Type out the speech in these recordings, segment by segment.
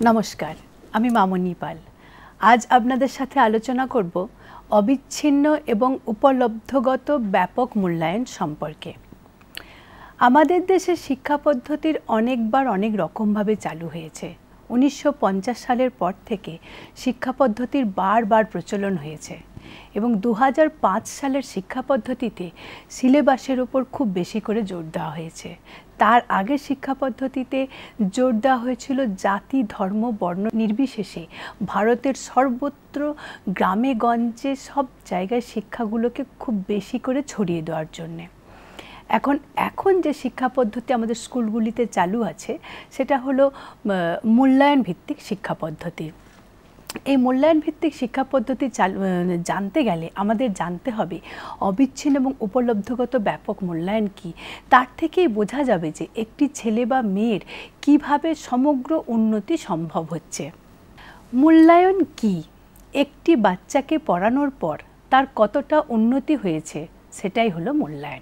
নমস্কার, আমি মামনি পাল। আজ আপনাদের সাথে আলোচনা করব অবিচ্ছিন্ন এবং উপলব্ধগত ব্যাপক মূল্যায়ন সম্পর্কে। আমাদের দেশে শিক্ষা পদ্ধতির অনেকবার অনেক রকমভাবে চালু হয়েছে। 1950 সালের পর থেকে শিক্ষা পদ্ধতির বারবার প্রচলন হয়েছে এবং 2005 সালের শিক্ষা পদ্ধতিতে সিলেবাসের উপর খুব বেশি করে জোর দেওয়া হয়েছে। তার আগে শিক্ষা পদ্ধতিতে জোর দেওয়া হয়েছিল জাতি, ধর্ম, বর্ণ নির্বিশেষে ভারতের সর্বত্র গ্রামে গঞ্জে সব জায়গায় শিক্ষাগুলোকে খুব বেশি করে ছড়িয়ে দেওয়ার জন্যে। এখন যে শিক্ষা পদ্ধতি আমাদের স্কুলগুলিতে চালু আছে সেটা হলো মূল্যায়ন ভিত্তিক শিক্ষা পদ্ধতি। এই মূল্যায়ন ভিত্তিক শিক্ষা পদ্ধতি জানতে গেলে আমাদের জানতে হবে অবিচ্ছিন্ন এবং উপলব্ধগত ব্যাপক মূল্যায়ন কি। তার থেকেই বোঝা যাবে যে একটি ছেলে বা মেয়ের কিভাবে সমগ্র উন্নতি সম্ভব হচ্ছে। মূল্যায়ন কি? একটি বাচ্চাকে পড়ানোর পর তার কতটা উন্নতি হয়েছে সেটাই হলো মূল্যায়ন।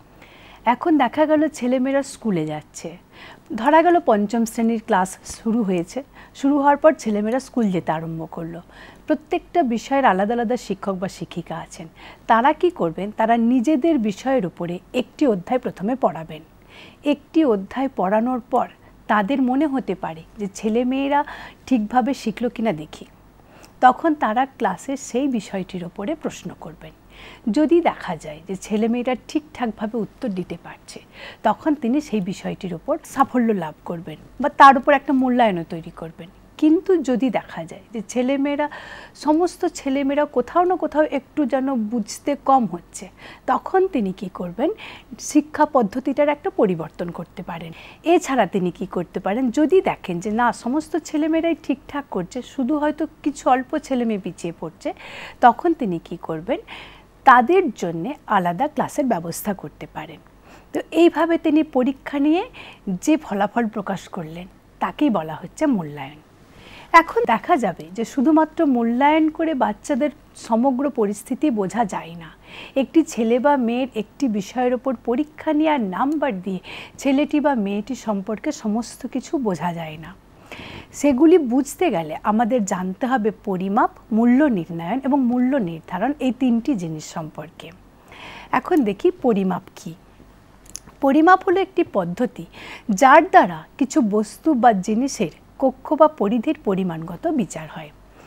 এখন দেখা গেল ছেলেমেয়েরা স্কুলে যাচ্ছে, ধরা গেল পঞ্চম শ্রেণীর ক্লাস শুরু হয়েছে। শুরু হওয়ার পর ছেলেমেয়েরা স্কুল যেতে আরম্ভ করলো। প্রত্যেকটা বিষয়ের আলাদা আলাদা শিক্ষক বা শিক্ষিকা আছেন। তারা কি করবেন? তারা নিজেদের বিষয়ের উপরে একটি অধ্যায় প্রথমে পড়াবেন। একটি অধ্যায় পড়ানোর পর তাদের মনে হতে পারে যে ছেলেমেয়েরা ঠিকভাবে শিখলো কিনা দেখি। তখন তারা ক্লাসে সেই বিষয়টির ওপরে প্রশ্ন করবেন। যদি দেখা যায় যে ছেলেমেয়েরা ঠিকঠাকভাবে উত্তর দিতে পারছে, তখন তিনি সেই বিষয়টির ওপর সাফল্য লাভ করবেন বা তার উপর একটা মূল্যায়নও তৈরি করবেন। কিন্তু যদি দেখা যায় যে সমস্ত ছেলেমেয়েরা কোথাও না কোথাও একটু যেন বুঝতে কম হচ্ছে, তখন তিনি কি করবেন? শিক্ষা পদ্ধতিটার একটা পরিবর্তন করতে পারেন। এছাড়া তিনি কি করতে পারেন? যদি দেখেন যে না, সমস্ত ছেলেমেয়েরাই ঠিকঠাক করছে, শুধু হয়তো কিছু অল্প ছেলেমেয়ে পিছিয়ে পড়ছে, তখন তিনি কি করবেন? তাদের জন্যে আলাদা ক্লাসের ব্যবস্থা করতে পারেন। তো এইভাবে তিনি পরীক্ষা নিয়ে যে ফলাফল প্রকাশ করলেন তাকেই বলা হচ্ছে মূল্যায়ন। এখন দেখা যাবে যে শুধুমাত্র মূল্যায়ন করে বাচ্চাদের সমগ্র পরিস্থিতি বোঝা যায় না। একটি ছেলে বা মেয়ের একটি বিষয়ের ওপর পরীক্ষা নিয়ে আর নাম্বার দিয়ে ছেলেটি বা মেয়েটি সম্পর্কে সমস্ত কিছু বোঝা যায় না। সেগুলি বুঝতে গেলে আমাদের জানতে হবে পরিমাপ, মূল্য নির্ণয়ন এবং মূল্য নির্ধারণ, এই তিনটি জিনিস সম্পর্কে। এখন দেখি পরিমাপ কি। পরিমাপ হলো একটি পদ্ধতি যার দ্বারা কিছু বস্তু বা জিনিসের কক্ষ বা পরিধির পরিমাণগত বিচার হয়।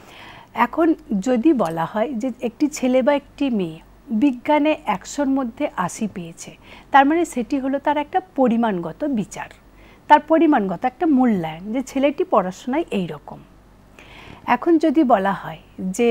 এখন যদি বলা হয় যে একটি ছেলে বা একটি মেয়ে বিজ্ঞানে 100-র মধ্যে 80 পেয়েছে, তার মানে সেটি হলো তার একটা পরিমাণগত বিচার, তার পরিমাণগত একটা মূল্যায়ন যে ছেলেটি পড়াশোনায় এই রকম। এখন যদি বলা হয় যে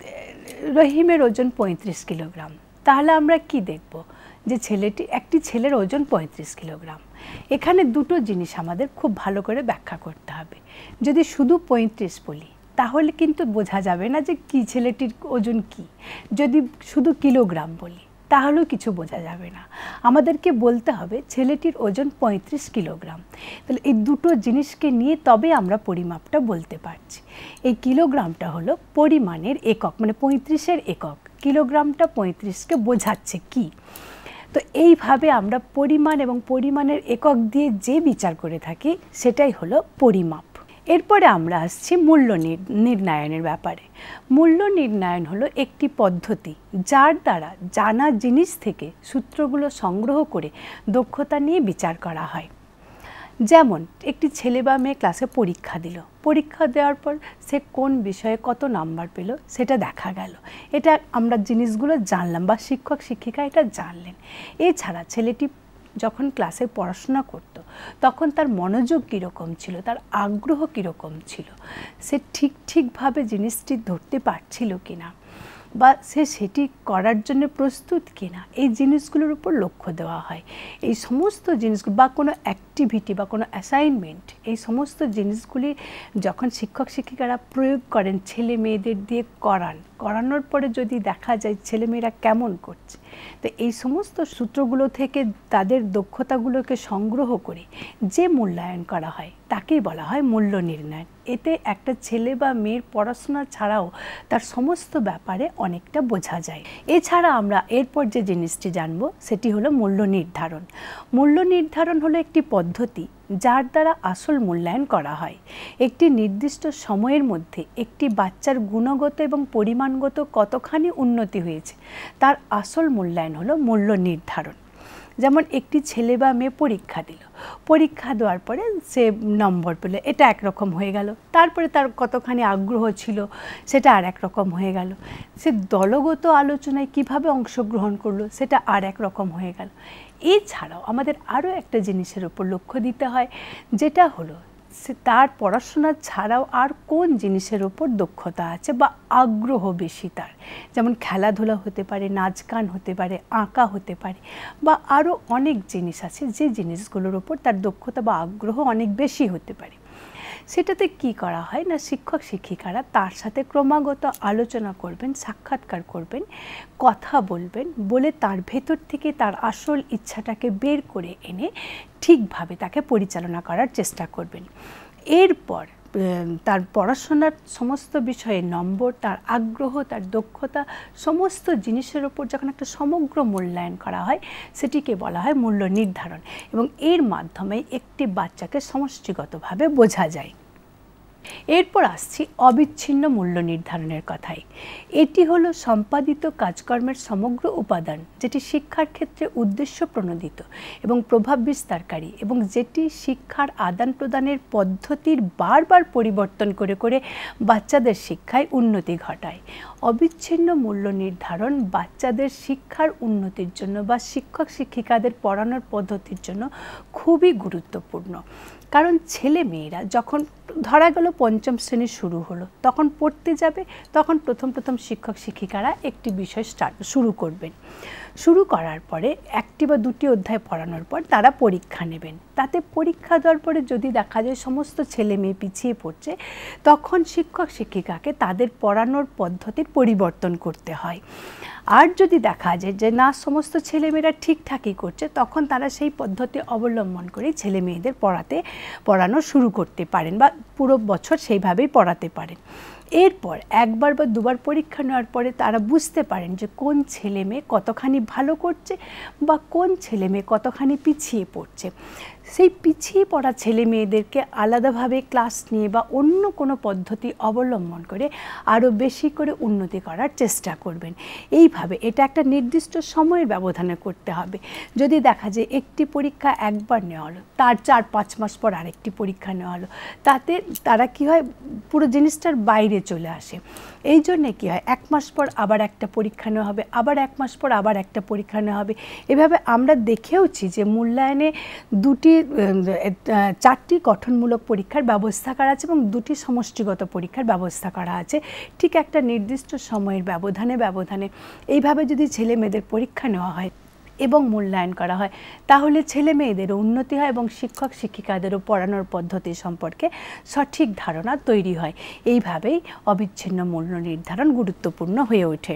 রহিমের ওজন 35 কিলোগ্রাম, তাহলে আমরা কি দেখব? যে একটি ছেলের ওজন 35 কিলোগ্রাম। এখানে দুটো জিনিস আমাদের খুব ভালো করে ব্যাখ্যা করতে হবে। যদি শুধু 35 বলি তাহলে কিন্তু বোঝা যাবে না যে কি ছেলেটির ওজন কি। যদি শুধু কিলোগ্রাম বলি তাহলেও কিছু বোঝা যাবে না। আমাদেরকে বলতে হবে ছেলেটির ওজন 35 কিলোগ্রাম। তাহলে এই দুটো জিনিসকে নিয়ে তবে আমরা পরিমাপটা বলতে পারছি। এই কিলোগ্রামটা হলো পরিমাণের একক, মানে 35-এর একক। কিলোগ্রামটা 35-কে বোঝাচ্ছে কি। তো এইভাবে আমরা পরিমাণ এবং পরিমাণের একক দিয়ে যে বিচার করে থাকি সেটাই হলো পরিমাপ। এরপরে আমরা আসছি মূল্য নির্ণয়নের ব্যাপারে। মূল্য নির্ণয়ন হলো একটি পদ্ধতি যার দ্বারা জানা জিনিস থেকে সূত্রগুলো সংগ্রহ করে দক্ষতা নিয়ে বিচার করা হয়। যেমন একটি ছেলে বা মেয়ে ক্লাসে পরীক্ষা দিল, পরীক্ষা দেওয়ার পর সে কোন বিষয়ে কত নাম্বার পেল সেটা দেখা গেল। এটা আমরা জিনিসগুলো জানলাম বা শিক্ষক শিক্ষিকা এটা জানলেন। এছাড়া ছেলেটি যখন ক্লাসে পড়াশোনা করত তখন তার মনোযোগ কীরকম ছিল, তার আগ্রহ কীরকম ছিল, সে ঠিকভাবে জিনিসটি ধরতে পারছিল কিনা বা সে সেটি করার জন্য প্রস্তুত কিনা, এই জিনিসগুলোর উপর লক্ষ্য দেওয়া হয়। এই সমস্ত জিনিসগুলো বা কোনো অ্যাক্টিভিটি বা কোনো অ্যাসাইনমেন্ট, এই সমস্ত জিনিসগুলি যখন শিক্ষক শিক্ষিকারা প্রয়োগ করেন ছেলে মেয়েদের দিয়ে করানোর পরে যদি দেখা যায় ছেলেমেয়েরা কেমন করছে, তো এই সমস্ত সূত্রগুলো থেকে তাদের দক্ষতাগুলোকে সংগ্রহ করে যে মূল্যায়ন করা হয় তাকেই বলা হয় মূল্য নির্ণয়। এতে একটা ছেলে বা মেয়ের পড়াশোনা ছাড়াও তার সমস্ত ব্যাপারে অনেকটা বোঝা যায়। এছাড়া আমরা এরপর যে জিনিসটি জানবো সেটি হলো মূল্য নির্ধারণ। মূল্য নির্ধারণ হলো একটি পদ্ধতি যার দ্বারা আসল মূল্যায়ন করা হয়। একটি নির্দিষ্ট সময়ের মধ্যে একটি বাচ্চার গুণগত এবং পরিমাণগত কতখানি উন্নতি হয়েছে তার আসল মূল্যায়ন হলো মূল্য নির্ধারণ। যেমন একটি ছেলে বা মেয়ে পরীক্ষা দিল, পরীক্ষা দেওয়ার পরে সে নম্বর পেল, এটা একরকম হয়ে গেল। তারপরে তার কতখানি আগ্রহ ছিল সেটা আর একরকম হয়ে গেল। সে দলগত আলোচনায় কিভাবে অংশগ্রহণ করলো সেটা আর একরকম হয়ে গেল। এছাড়াও আমাদের আরও একটা জিনিসের উপর লক্ষ্য দিতে হয়, যেটা হলো তার পড়াশোনা ছাড়াও আর কোন জিনিসের ওপর দক্ষতা আছে বা আগ্রহ বেশি তার। যেমন খেলাধুলা হতে পারে, নাচ গান হতে পারে, আঁকা হতে পারে, বা আরও অনেক জিনিস আছে যে জিনিসগুলোর ওপর তার দক্ষতা বা আগ্রহ অনেক বেশি হতে পারে। সেটাতে কি করা হয় না, শিক্ষক শিক্ষিকারা তার সাথে ক্রমাগত আলোচনা করবেন, সাক্ষাৎকার করবেন, কথা বলবেন, বলে তার ভেতর থেকে তার আসল ইচ্ছাটাকে বের করে এনে ঠিকভাবে তাকে পরিচালনা করার চেষ্টা করবেন। এরপর তার পড়াশোনার সমস্ত বিষয়ে নম্বর, তার আগ্রহ, তার দক্ষতা, সমস্ত জিনিসের ওপর যখন একটা সমগ্র মূল্যায়ন করা হয় সেটিকে বলা হয় মূল্য নির্ধারণ, এবং এর মাধ্যমে একটি বাচ্চাকে সমষ্টিগতভাবে বোঝা যায়। এরপর আসছি অবিচ্ছিন্ন মূল্য নির্ধারণের কথায়। এটি হলো সম্পাদিত কাজকর্মের সমগ্র উপাদান, যেটি শিক্ষার ক্ষেত্রে উদ্দেশ্য প্রণোদিত এবং প্রভাব বিস্তারকারী, এবং যেটি শিক্ষার আদান প্রদানের পদ্ধতির বারবার পরিবর্তন করে করে বাচ্চাদের শিক্ষায় উন্নতি ঘটায়। অবিচ্ছিন্ন মূল্য নির্ধারণ বাচ্চাদের শিক্ষার উন্নতির জন্য বা শিক্ষক শিক্ষিকাদের পড়ানোর পদ্ধতির জন্য খুবই গুরুত্বপূর্ণ। কারণ ছেলে মেয়েরা যখন ধরা গেল পঞ্চম শ্রেণী শুরু হলো, তখন পড়তে যাবে, তখন প্রথম শিক্ষক শিক্ষিকারা একটি বিষয় শুরু করবেন। শুরু করার পরে একটি বা দুটি অধ্যায় পড়ানোর পর তারা পরীক্ষা নেবেন। তাতে পরীক্ষা দেওয়ার পরে যদি দেখা যায় সমস্ত ছেলে মেয়ে পিছিয়ে পড়ছে, তখন শিক্ষক শিক্ষিকাকে তাদের পড়ানোর পদ্ধতির পরিবর্তন করতে হয়। আর যদি দেখা যায় যে না, সমস্ত ছেলেমেয়েরা ঠিকঠাকই করছে, তখন তারা সেই পদ্ধতি অবলম্বন করে ছেলে মেয়েদের পড়ানো শুরু করতে পারেন বা পুরো বছর সেইভাবেই পড়াতে পারেন। এরপর একবার বা দুবার পরীক্ষা নেওয়ার পরে তারা বুঝতে পারেন যে কোন ছেলে মেয়ে কতখানি ভালো করছে বা কোন ছেলে মেয়ে কতখানি পিছিয়ে পড়ছে। সেই পিছিয়ে পড়া ছেলে মেয়েদেরকে আলাদাভাবে ক্লাস নিয়ে বা অন্য কোনো পদ্ধতি অবলম্বন করে আরও বেশি করে উন্নতি করার চেষ্টা করবেন। এইভাবে এটা একটা নির্দিষ্ট সময়ের ব্যবধানে করতে হবে। যদি দেখা যায় একটি পরীক্ষা একবার নেওয়া হলো, তার 4-5 মাস পর আরেকটি পরীক্ষা নেওয়া হলো, তাতে তারা কি হয়, পুরো জিনিসটার বাইরে চলে আসে। এই জন্যে কী হয়, 1 মাস পর আবার একটা পরীক্ষা নেওয়া হবে, আবার 1 মাস পর আবার একটা পরীক্ষা নেওয়া হবে। এভাবে আমরা দেখেওছি যে মূল্যায়নে 4টি গঠনমূলক পরীক্ষার ব্যবস্থা করা আছে এবং 2টি সমষ্টিগত পরীক্ষার ব্যবস্থা করা আছে। ঠিক একটা নির্দিষ্ট সময়ের ব্যবধানে এইভাবে যদি ছেলে মেয়েদের পরীক্ষা নেওয়া হয় এবং মূল্যায়ন করা হয়, তাহলে ছেলে মেয়েদেরও উন্নতি হয় এবং শিক্ষক শিক্ষিকাদেরও পড়ানোর পদ্ধতি সম্পর্কে সঠিক ধারণা তৈরি হয়। এইভাবেই অবিচ্ছিন্ন মূল্য নির্ধারণ গুরুত্বপূর্ণ হয়ে ওঠে।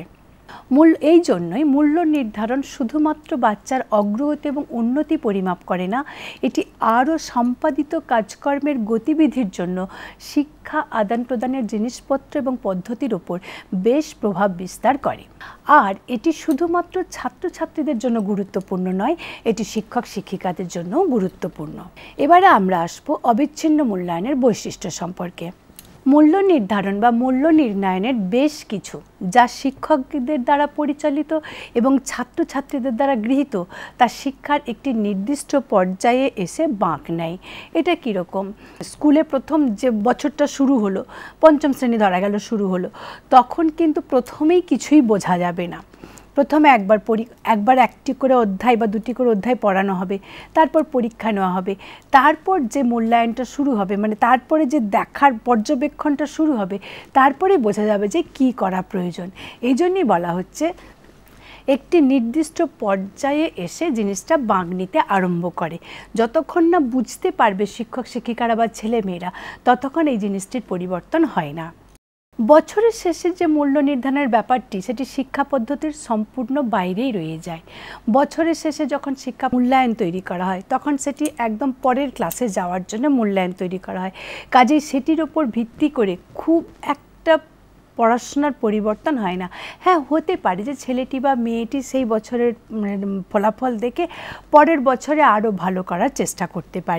এই জন্যই মূল্য নির্ধারণ শুধুমাত্র বাচ্চার অগ্রগতি এবং উন্নতি পরিমাপ করে না, এটি আরও সম্পাদিত কাজকর্মের গতিবিধির জন্য শিক্ষা আদান প্রদানের জিনিসপত্র এবং পদ্ধতির উপর বেশ প্রভাব বিস্তার করে। আর এটি শুধুমাত্র ছাত্রছাত্রীদের জন্য গুরুত্বপূর্ণ নয়, এটি শিক্ষক শিক্ষিকাদের জন্যও গুরুত্বপূর্ণ। এবারে আমরা আসবো অবিচ্ছিন্ন মূল্যায়নের বৈশিষ্ট্য সম্পর্কে। মূল্য নির্ধারণ বা মূল্য নির্ণয়নের বেশ কিছু, যা শিক্ষকদের দ্বারা পরিচালিত এবং ছাত্রছাত্রীদের দ্বারা গৃহীত, তা শিক্ষার একটি নির্দিষ্ট পর্যায়ে এসে বাঁক নেয়। এটা কীরকম, স্কুলে প্রথম যে বছরটা শুরু হলো, পঞ্চম শ্রেণী ধরা গেল শুরু হলো, তখন কিন্তু প্রথমেই কিছুই বোঝা যাবে না। প্রথমে একবার একটি করে অধ্যায় বা 2টি করে অধ্যায় পড়ানো হবে, তারপর পরীক্ষা নেওয়া হবে, তারপর যে মূল্যায়নটা শুরু হবে, মানে তারপরে যে দেখার পর্যবেক্ষণটা শুরু হবে, তারপরে বোঝা যাবে যে কি করা প্রয়োজন। এই জন্যই বলা হচ্ছে একটি নির্দিষ্ট পর্যায়ে এসে জিনিসটা বাঁক নিতে আরম্ভ করে। যতক্ষণ না বুঝতে পারবে শিক্ষক শিক্ষিকারা বা ছেলে মেয়েরা, ততক্ষণ এই জিনিসটির পরিবর্তন হয় না। বছরের শেষে যে মূল্য নির্ধারণের ব্যাপারটি, সেটি শিক্ষা পদ্ধতির সম্পূর্ণ বাইরেই রয়ে যায়। বছরের শেষে যখন শিক্ষা মূল্যায়ন তৈরি করা হয়, তখন সেটি একদম পরের ক্লাসে যাওয়ার জন্য মূল্যায়ন তৈরি করা হয়। কাজেই সেটির ওপর ভিত্তি করে খুব একটা পড়াশোনার পরিবর্তন হয় না। হ্যাঁ, হতে পারে যে ছেলেটি বা মেয়েটি সেই বছরের ফলাফল দেখে পরের বছরে আরও ভালো করার চেষ্টা করতে পারে।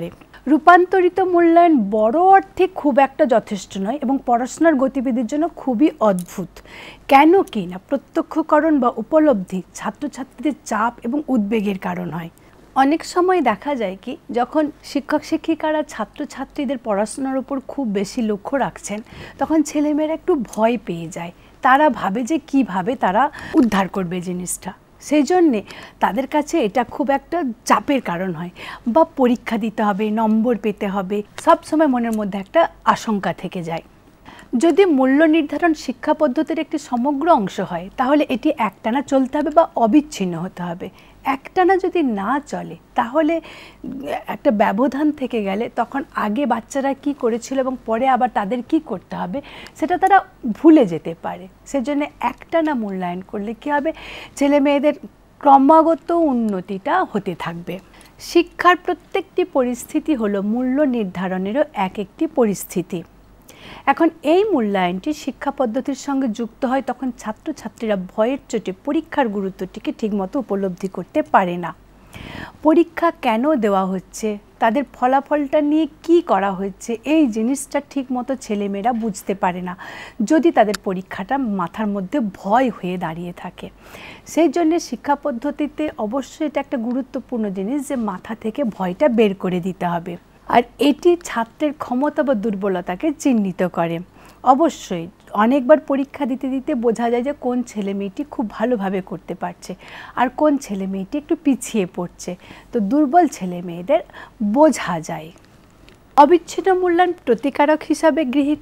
রূপান্তরিত মূল্যায়ন বড় অর্থে খুব একটা যথেষ্ট নয় এবং পড়াশোনার গতিবিধির জন্য খুবই অদ্ভুত। কেন কি না, প্রত্যক্ষকরণ বা উপলব্ধি ছাত্রছাত্রীদের চাপ এবং উদ্বেগের কারণ হয়। অনেক সময় দেখা যায় কি, যখন শিক্ষক শিক্ষিকারা ছাত্রছাত্রীদের পড়াশোনার উপর খুব বেশি লক্ষ্য রাখছেন, তখন ছেলেমেয়েরা একটু ভয় পেয়ে যায়। তারা ভাবে যে কিভাবে তারা উদ্ধার করবে জিনিসটা, সেই জন্যে তাদের কাছে এটা খুব একটা চাপের কারণ হয়। বা পরীক্ষা দিতে হবে, নম্বর পেতে হবে, সব সময় মনের মধ্যে একটা আশঙ্কা থেকে যায়। যদি মূল্য নির্ধারণ শিক্ষা পদ্ধতির একটি সমগ্র অংশ হয়, তাহলে এটি একটানা চলতে হবে বা অবিচ্ছিন্ন হতে হবে। একটানা যদি না চলে, তাহলে একটা ব্যবধান থেকে গেলে তখন আগে বাচ্চারা কি করেছিল এবং পরে আবার তাদের কি করতে হবে সেটা তারা ভুলে যেতে পারে। সেজন্য একটানা মূল্যায়ন করলে কি হবে, ছেলে মেয়েদের ক্রমাগত উন্নতিটা হতে থাকবে। শিক্ষার প্রত্যেকটি পরিস্থিতি হলো মূল্য নির্ধারণেরও এক একটি পরিস্থিতি। এখন এই মূল্যায়নটি শিক্ষা পদ্ধতির সঙ্গে যুক্ত হয়, তখন ছাত্রছাত্রীরা ভয়ের চোটে পরীক্ষার গুরুত্বটিকে ঠিকমতো উপলব্ধি করতে পারে না। পরীক্ষা কেন দেওয়া হচ্ছে, তাদের ফলাফলটা নিয়ে কি করা হচ্ছে, এই জিনিসটা ঠিকমতো ছেলেমেয়েরা বুঝতে পারে না, যদি তাদের পরীক্ষাটা মাথার মধ্যে ভয় হয়ে দাঁড়িয়ে থাকে। সেই জন্য শিক্ষা পদ্ধতিতে অবশ্যই এটা একটা গুরুত্বপূর্ণ জিনিস যে মাথা থেকে ভয়টা বের করে দিতে হবে। আর এটি ছাত্রের ক্ষমতা বা দুর্বলতাকে চিহ্নিত করে। অবশ্যই অনেকবার পরীক্ষা দিতে দিতে বোঝা যায় যে কোন ছেলে মেয়েটি খুব ভালোভাবে করতে পারছে আর কোন ছেলে মেয়েটি একটু পিছিয়ে পড়ছে। তো দুর্বল ছেলে মেয়েদের বোঝা যায়। অবিচ্ছিন্ন মূল্যায়ন প্রতিকারক হিসাবে গৃহীত।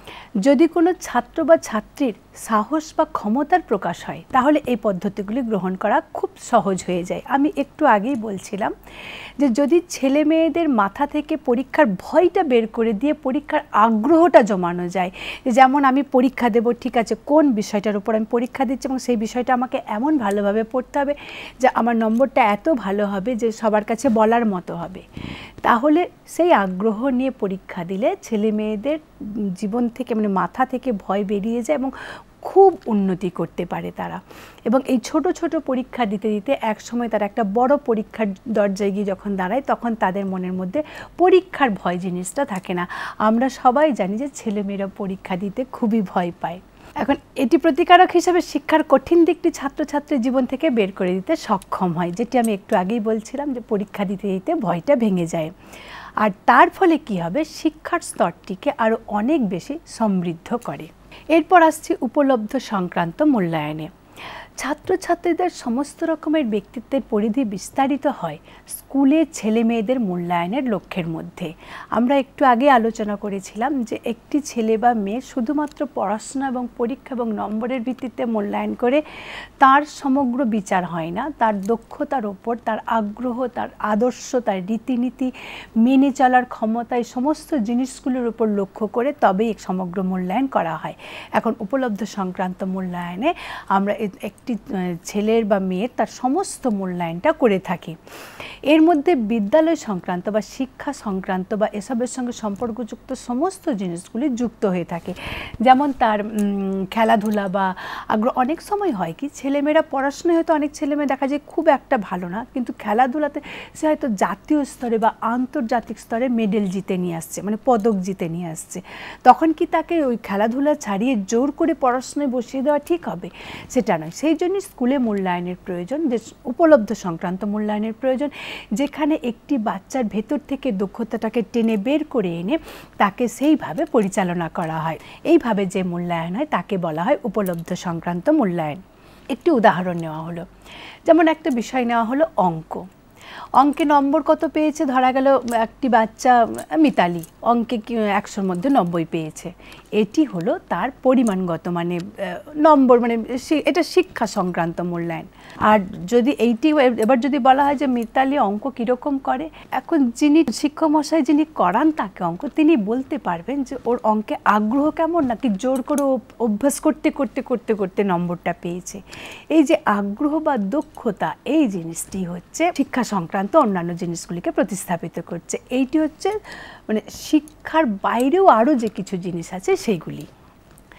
যদি কোনো ছাত্র বা ছাত্রীর সাহস বা ক্ষমতার প্রকাশ হয়, তাহলে এই পদ্ধতিগুলি গ্রহণ করা খুব সহজ হয়ে যায়। আমি একটু আগেই বলছিলাম যে যদি ছেলে মেয়েদের মাথা থেকে পরীক্ষার ভয়টা বের করে দিয়ে পরীক্ষার আগ্রহটা জমানো যায়, যেমন আমি পরীক্ষা দেব, ঠিক আছে, কোন বিষয়টার উপর আমি পরীক্ষা দিচ্ছি এবং সেই বিষয়টা আমাকে এমন ভালোভাবে পড়তে হবে যে আমার নম্বরটা এত ভালো হবে যে সবার কাছে বলার মতো হবে, তাহলে সেই আগ্রহ নিয়ে পরীক্ষা দিলে ছেলে মেয়েদের জীবন থেকে মানে মাথা থেকে ভয় বেরিয়ে যায় এবং খুব উন্নতি করতে পারে তারা। এবং এই ছোট ছোট পরীক্ষা দিতে দিতে এক সময় তারা একটা বড় পরীক্ষার দরজায় গিয়ে যখন দাঁড়ায়, তখন তাদের মনের মধ্যে পরীক্ষার ভয় জিনিসটা থাকে না। আমরা সবাই জানি যে ছেলেমেয়েরা পরীক্ষা দিতে খুবই ভয় পায়। এখন এটি প্রতিকারক হিসাবে শিক্ষার কঠিন দিকটি ছাত্রছাত্রীর জীবন থেকে বের করে দিতে সক্ষম হয়, যেটি আমি একটু আগেই বলছিলাম যে পরীক্ষা দিতে দিতে ভয়টা ভেঙে যায়। আর তার ফলে কি হবে, শিক্ষার স্তরটিকে আরও অনেক বেশি সমৃদ্ধ করে। এরপর আসছি উপলব্ধ সংক্রান্ত মূল্যায়নে। ছাত্রছাত্রীদের সমস্ত রকমের ব্যক্তিত্বের পরিধি বিস্তারিত হয় স্কুলে ছেলে মেয়েদের মূল্যায়নের লক্ষ্যের মধ্যে। আমরা একটু আগে আলোচনা করেছিলাম যে একটি ছেলে বা মেয়ে শুধুমাত্র পড়াশোনা এবং পরীক্ষা এবং নম্বরের ভিত্তিতে মূল্যায়ন করে তার সমগ্র বিচার হয় না, তার দক্ষতার ওপর, তার আগ্রহ, তার আদর্শ, তার রীতিনীতি, মেনে চলার ক্ষমতা, এই সমস্ত জিনিসগুলোর উপর লক্ষ্য করে তবেই এক সমগ্র মূল্যায়ন করা হয়। এখন উপলব্ধ সংক্রান্ত মূল্যায়নে আমরা একটি ছেলের বা মেয়ের তার সমস্ত মূল্যায়নটা করে থাকি। এর মধ্যে বিদ্যালয় সংক্রান্ত বা শিক্ষা সংক্রান্ত বা এসবের সঙ্গে সম্পর্কযুক্ত সমস্ত জিনিসগুলি যুক্ত হয়ে থাকে। যেমন তার খেলাধুলা বা আগ্রহ। অনেক সময় হয় কি, ছেলেমেয়েরা পড়াশোনায় হয়তো অনেক ছেলেমেয়ে দেখা যায় খুব একটা ভালো না, কিন্তু খেলাধুলাতে সে হয়তো জাতীয় স্তরে বা আন্তর্জাতিক স্তরে মেডেল জিতে নিয়ে আসছে, মানে পদক জিতে নিয়ে আসছে। তখন কি তাকে ওই খেলাধুলা ছাড়িয়ে জোর করে পড়াশোনায় বসিয়ে দেওয়া ঠিক হবে? সেটা নয়। সেই জন্য স্কুলে মূল্যায়নের প্রয়োজন, যে উপলব্ধ সংক্রান্ত মূল্যায়নের প্রয়োজন, যেখানে একটি বাচ্চার ভেতর থেকে দক্ষতাটাকে টেনে বের করে এনে তাকে সেইভাবে পরিচালনা করা হয়। এইভাবে যে মূল্যায়ন হয় তাকে বলা হয় উপলব্ধ সংক্রান্ত মূল্যায়ন। একটি উদাহরণ নেওয়া হলো, যেমন একটা বিষয় নেওয়া হলো অঙ্ক। অঙ্কে নম্বর কত পেয়েছে, ধরা গেল একটি বাচ্চা মিতালি অঙ্কে 100-র মধ্যে 90 পেয়েছে। এটি হলো তার পরিমাণগত মানে নম্বর, মানে এটা শিক্ষা সংক্রান্ত মূল্যায়ন। আর যদি এইটি এবার যদি বলা হয় যে মিতালি অঙ্ক কীরকম করে, এখন যিনি শিক্ষক মশাই যিনি করান তাকে অঙ্ক, তিনি বলতে পারবেন যে ওর অঙ্কে আগ্রহ কেমন, নাকি জোর করে অভ্যাস করতে করতে করতে করতে নম্বরটা পেয়েছে। এই যে আগ্রহ বা দক্ষতা, এই জিনিসটি হচ্ছে শিক্ষা সংক্রান্ত অন্যান্য জিনিসগুলিকে প্রতিস্থাপিত করছে। এইটি হচ্ছে মানে শিক্ষার বাইরেও আরও যে কিছু জিনিস আছে সেইগুলি।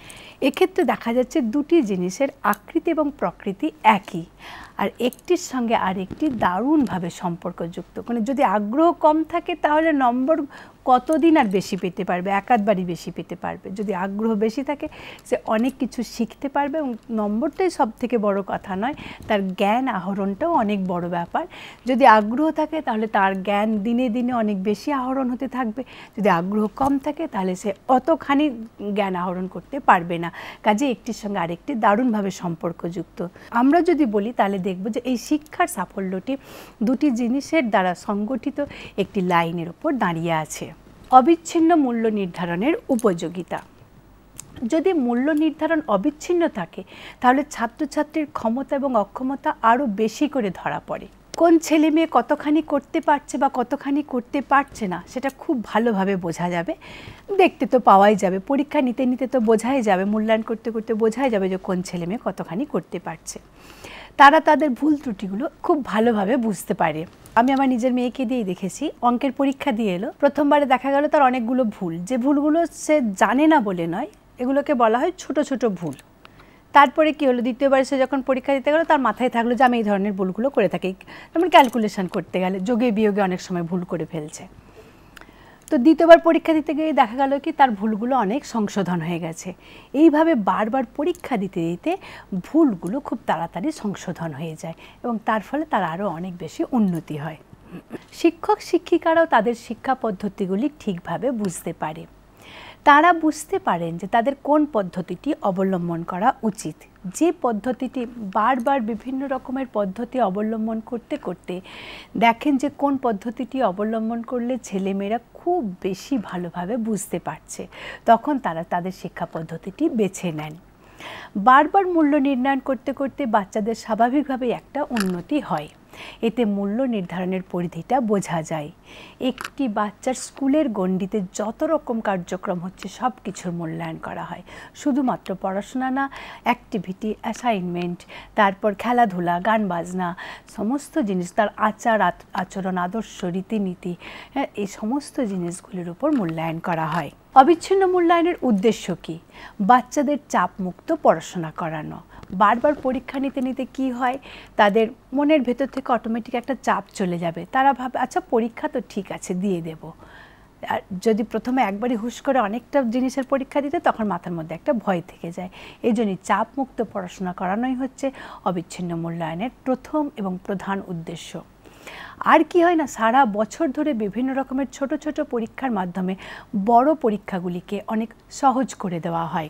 এক্ষেত্রে দেখা যাচ্ছে দুটি জিনিসের আকৃতি এবং প্রকৃতি একই, আর একটির সঙ্গে আরেকটি দারুণভাবে সম্পর্কযুক্ত। মানে যদি আগ্রহ কম থাকে তাহলে নম্বর কতদিন আর বেশি পেতে পারবে, একাধবারই বেশি পেতে পারবে। যদি আগ্রহ বেশি থাকে সে অনেক কিছু শিখতে পারবে, এবং নম্বরটাই সব থেকে বড় কথা নয়, তার জ্ঞান আহরণটাও অনেক বড় ব্যাপার। যদি আগ্রহ থাকে তাহলে তার জ্ঞান দিনে দিনে অনেক বেশি আহরণ হতে থাকবে, যদি আগ্রহ কম থাকে তাহলে সে অতখানি জ্ঞান আহরণ করতে পারবে না। কাজে একটির সঙ্গে আরেকটি দারুণভাবে সম্পর্কযুক্ত। আমরা যদি বলি তাহলে দেখব যে এই শিক্ষার সাফল্যটি দুটি জিনিসের দ্বারা সংগঠিত একটি লাইনের ওপর দাঁড়িয়ে আছে। অবিচ্ছিন্ন মূল্য নির্ধারণের উপযোগিতা। যদি মূল্য নির্ধারণ অবিচ্ছিন্ন থাকে তাহলে ছাত্রছাত্রীর ক্ষমতা এবং অক্ষমতা আরও বেশি করে ধরা পড়ে। কোন ছেলে মেয়ে কতখানি করতে পারছে বা কতখানি করতে পারছে না সেটা খুব ভালোভাবে বোঝা যাবে, দেখতে তো পাওয়াই যাবে, পরীক্ষা নিতে নিতে তো বোঝাই যাবে, মূল্যায়ন করতে করতে বোঝাই যাবে যে কোন ছেলে মেয়ে কতখানি করতে পারছে। তারা তাদের ভুল ত্রুটিগুলো খুব ভালোভাবে বুঝতে পারে। আমি আমার নিজের মেয়েকে দিয়েই দেখেছি, অঙ্কের পরীক্ষা দিয়ে এলো, প্রথমবারে দেখা গেল তার অনেকগুলো ভুল, যে ভুলগুলো সে জানে না বলে নয়, এগুলোকে বলা হয় ছোট ছোট ভুল। তারপরে কি হলো, দ্বিতীয়বার সে যখন পরীক্ষা দিতে গেল তার মাথায় থাকলো যে আমি এই ধরনের ভুলগুলো করে থাকি, যেমন ক্যালকুলেশন করতে গেলে যোগে বিয়োগে অনেক সময় ভুল করে ফেলছে। তো দ্বিতীয়বার পরীক্ষা দিতে গিয়ে দেখা গেল কি তার ভুলগুলো অনেক সংশোধন হয়ে গেছে। এইভাবে বারবার পরীক্ষা দিতে দিতে ভুলগুলো খুব তাড়াতাড়ি সংশোধন হয়ে যায়, এবং তার ফলে তার আরও অনেক বেশি উন্নতি হয়। শিক্ষক শিক্ষিকারাও তাদের শিক্ষা পদ্ধতিগুলি ঠিকভাবে বুঝতে পারে। তারা বুঝতে পারেন যে তাদের কোন পদ্ধতিটি অবলম্বন করা উচিত। যে পদ্ধতিটি বারবার বিভিন্ন রকমের পদ্ধতি অবলম্বন করতে করতে দেখেন যে কোন পদ্ধতিটি অবলম্বন করলে ছেলেমেয়েরা খুব বেশি ভালোভাবে বুঝতে পারছে, তখন তারা তাদের শিক্ষা পদ্ধতিটি বেছে নেন। বারবার মূল্য নির্ণয়ন করতে করতে বাচ্চাদের স্বাভাবিকভাবেই একটা উন্নতি হয়। এতে মূল্য নির্ধারণের পরিধিটা বোঝা যায়। একটি বাচ্চার স্কুলের গণ্ডিতে যত রকম কার্যক্রম হচ্ছে সব কিছুর মূল্যায়ন করা হয়, শুধুমাত্র পড়াশোনা না, অ্যাক্টিভিটি, অ্যাসাইনমেন্ট, তারপর খেলাধুলা, গান বাজনা, সমস্ত জিনিস, তার আচার আচরণ, আদর্শ, রীতিনীতি, এই সমস্ত জিনিসগুলির উপর মূল্যায়ন করা হয়। অবিচ্ছিন্ন মূল্যায়নের উদ্দেশ্য কি? বাচ্চাদের চাপমুক্ত পড়াশোনা করানো। বারবার পরীক্ষা নিতে নিতে কি হয়, তাদের মনের ভেতর থেকে অটোমেটিক একটা চাপ চলে যাবে। তারা ভাবে আচ্ছা পরীক্ষা তো ঠিক আছে, দিয়ে দেব। আর যদি প্রথমে একবারই হুশ করে অনেকটা জিনিসের পরীক্ষা দিতে, তখন মাথার মধ্যে একটা ভয় থেকে যায়। এই জন্যই চাপমুক্ত পড়াশোনা করানোই হচ্ছে অবিচ্ছিন্ন মূল্যায়নের প্রথম এবং প্রধান উদ্দেশ্য। আর কি হয় না, সারা বছর ধরে বিভিন্ন রকমের ছোট ছোট পরীক্ষার মাধ্যমে বড় পরীক্ষাগুলিকে অনেক সহজ করে দেওয়া হয়।